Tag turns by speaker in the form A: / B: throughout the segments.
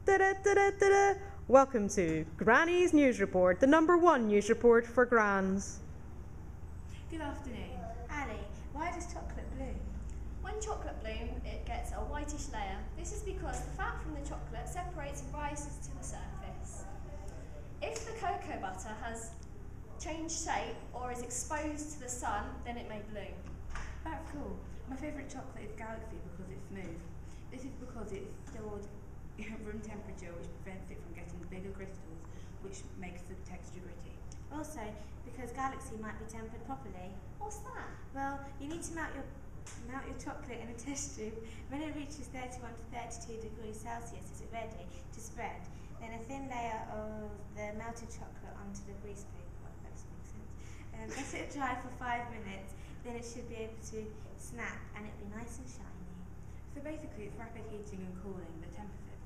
A: Da-da-da-da-da-da. Welcome to Granny's News Report, the #1 news report for Grans.
B: Good afternoon.
C: Ali, why does chocolate bloom?
D: When chocolate blooms, it gets a whitish layer. This is because the fat from the chocolate separates and rises to the surface. If the cocoa butter has changed shape or is exposed to the sun, then it may bloom.
B: That's cool. My favourite chocolate is Galaxy because it's smooth. This is because it's stored at room temperature, which prevents it from getting bigger crystals, which makes the texture gritty.
C: Also, because Galaxy might be tempered properly.
D: What's that?
C: Well, you need to melt your chocolate in a test tube. When it reaches 31 to 32 degrees Celsius, is it ready to spread? Then a thin layer of the melted chocolate onto the grease paper. That doesn't make sense. Let it dry for 5 minutes. Then it should be able to snap and it'll be nice and shiny.
B: So basically, it's rapid heating and cooling that tempers it.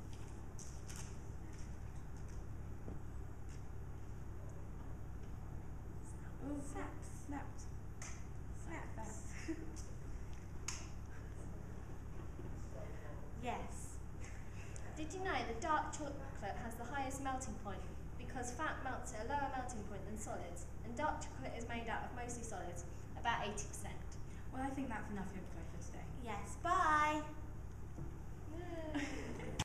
B: Oh, snapped.
C: Yes.
D: Did you know that dark chocolate has the highest melting point because fat melts at a lower melting point than solids, and dark chocolate is made out of mostly solids, about 80%.
B: Well, I think that's enough info for today.
C: Yes. Bye.
D: Yay.